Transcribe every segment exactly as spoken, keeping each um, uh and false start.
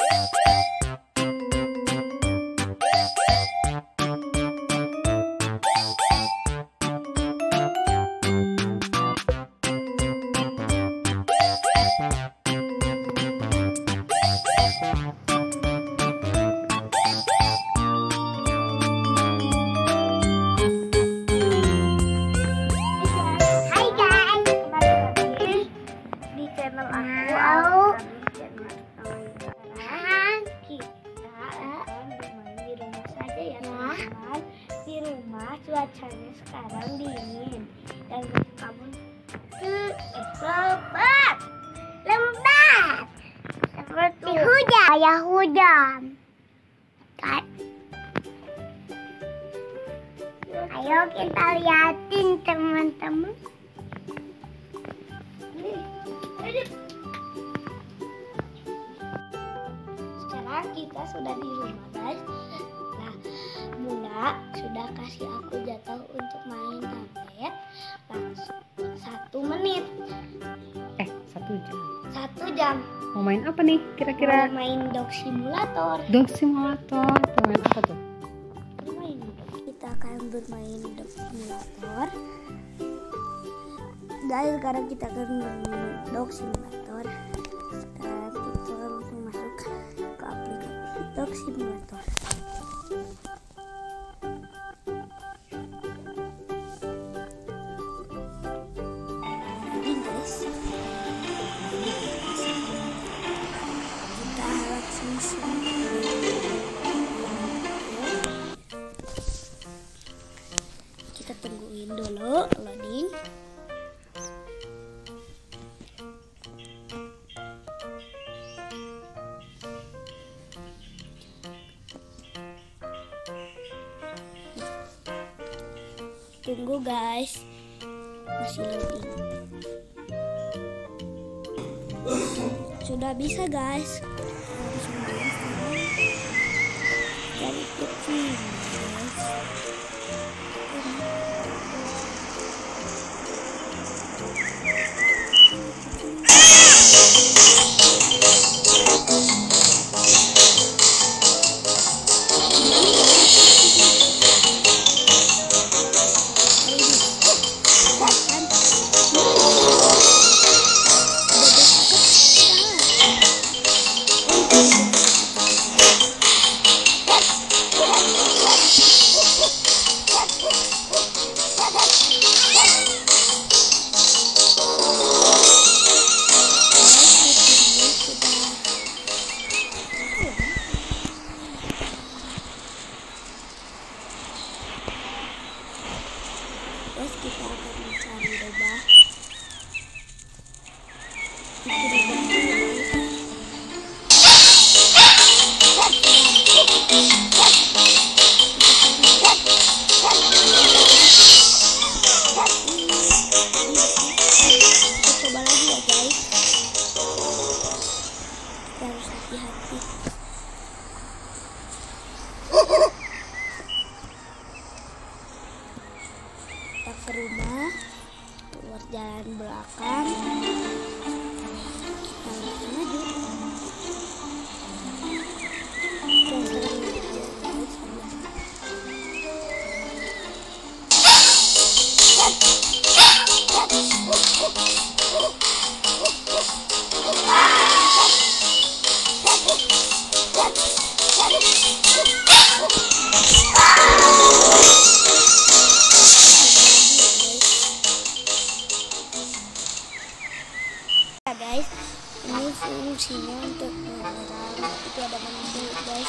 Cuacanya sekarang dingin dan kamu eh, lebat lembab seperti hujan kayak hujan kan. Ayo kita liatin teman-teman. Sekarang kita sudah di rumah guys. Nah, Bunda sudah kasih aku jatah untuk main tablet langsung satu menit. Eh, satu jam. Satu jam. Mau main apa nih kira-kira? Mau main dog simulator. Dog simulator. Main apa tuh? Bermain. Kita akan bermain dog simulator. Guys, sekarang kita akan bermain dog simulator. Sekarang kita langsung masuk ke aplikasi dog simulator. Kita tungguin dulu loading. Tunggu guys, masih loading. Sudah bisa guys. Dari kecil guys. Terus kita akan mencari lebah. Kita coba lagi ya guys. Kita harus hati-hati. Kita ke rumah, keluar jalan belakang, kita harus maju. Dan sekarang guys, ini fungsinya untuk menyerang. Itu ada manusia guys.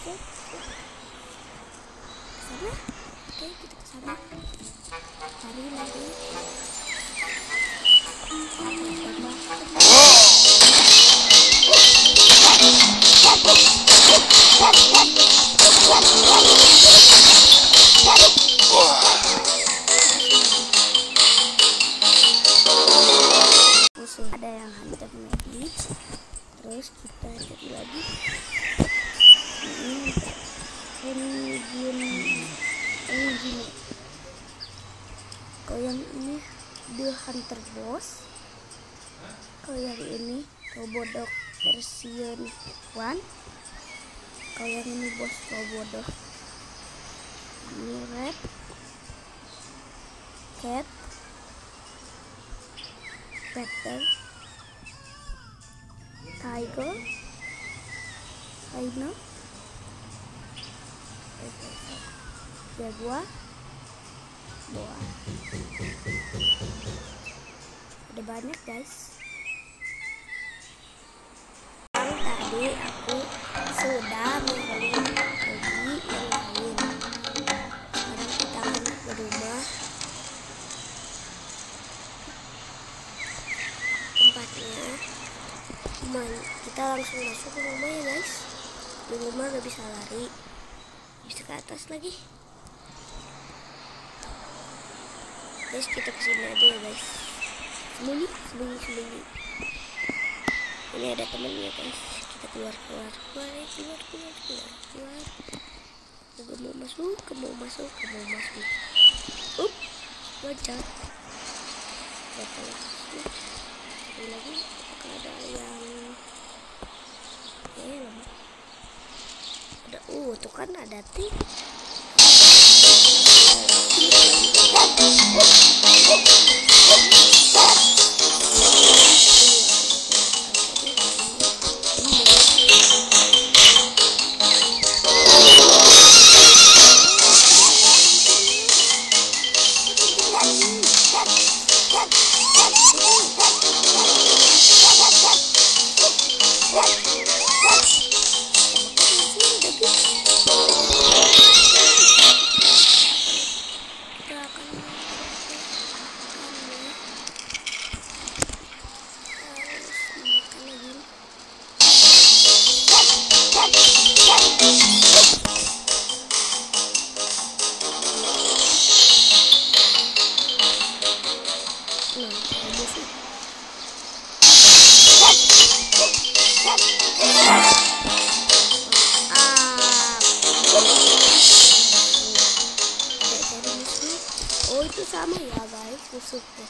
Set, set. Kesana. Oke, kita kesana. Lari lagi. Musuh ada yang hunter medis. Terus kita cari lagi. Ini engine engine. Kalau yang ini The Hunter Boss. Kalau yang ini Robodog version one. Kalau yang ini Boss Robodog. Ini Red Cat Panther Tiger Rhino Jaguar Boa. Ada banyak guys. Tadi aku sudah membeli lagi yang lain. Sekarang kita akan ke rumah. Tempatnya cuman kita langsung masuk ke rumah ya guys. Di rumah gak bisa lari, bisa ke atas lagi. Guys, kita kesini aja ya guys. Sembunyi, sembunyi, sembunyi. Ini ada temennya guys. Kita keluar, keluar, keluar, keluar, keluar, keluar, keluar. Gak mau masuk, gak mau masuk, gak mau masuk. Up, loncat. Dapat lagi. Satu lagi, apakah ada yang eh lama. Ada, uh, tuh kan ada tik. Oh, itu sama ya guys musuhnya.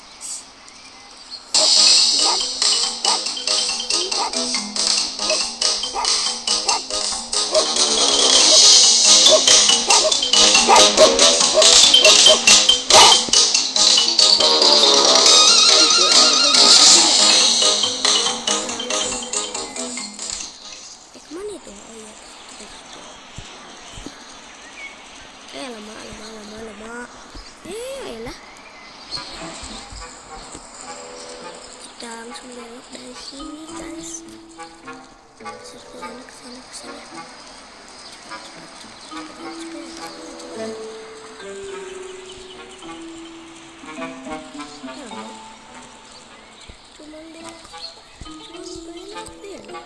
Eh, kemana itu? Oh iya, eh lama lama lama lama. Eh, ayolah. Kita langsung belok dari sini, guys. Ke sana, ke sana, ke sana. Cuman belok, cuman belok,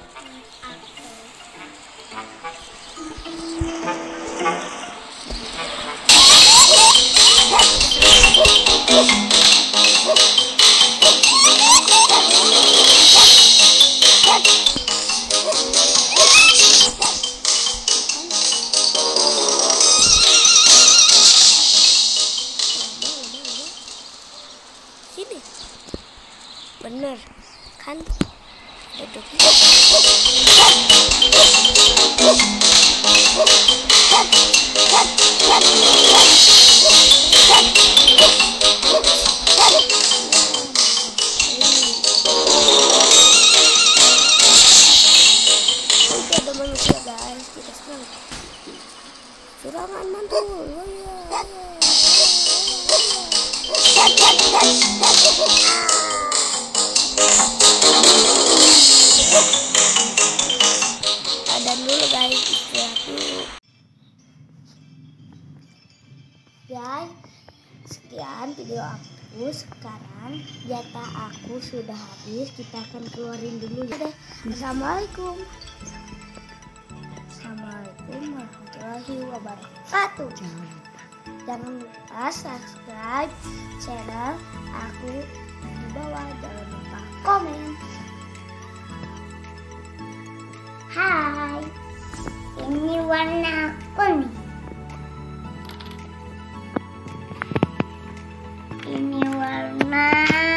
sini. Bener kan? Duduknya. Itu ada manusia guys, kita serang. Serangan mantul. Oh ya. Ada dulu guys, istirahat dulu. Guys, sekian video aku. Sekarang data aku sudah habis. Kita akan keluarin dulu ya. Assalamualaikum. Assalamualaikum warahmatullahi wabarakatuh. Jangan lupa subscribe channel aku di bawah. Jangan lupa komen. Hai, ini warna kuning. Ini warna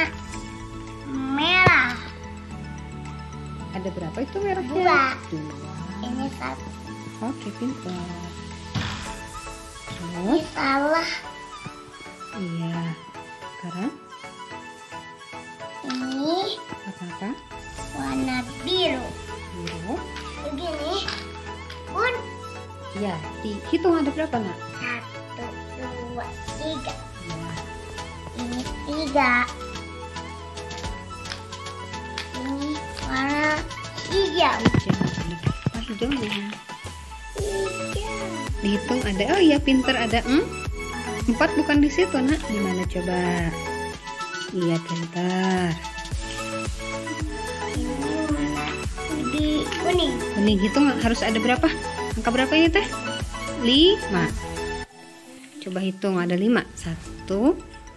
merah. Ada berapa itu mereknya? Dua. Dua. Ini satu. Oke, pintar. Ini Terus? salah. Iya. Sekarang Ini apa-apa? warna biru. Biru. Begini. Bun. Iya. Dihitung ada berapa, Nak? Satu, dua, tiga. Iya. Ini tiga. Ini warna hijau. Jangan. Ah, hijaunya. Tiga. Dihitung ada. Oh iya, pintar ada. Hmm? Empat bukan di situ, Nak. Di mana coba? Iya, pintar. Ini warna di kuning. Ini hitung harus ada berapa? Angka berapa ini teh? Lima. Coba hitung ada lima. Satu.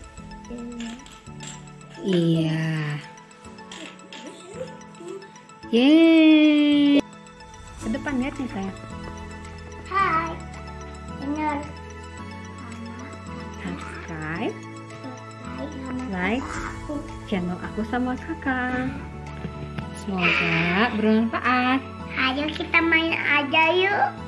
Iya. Yeay. Ke depan lihat nih sayang. Hai. Benar. Subscribe, Nama like aku. channel aku sama kakak. Semoga bermanfaat. Ayo kita main aja yuk.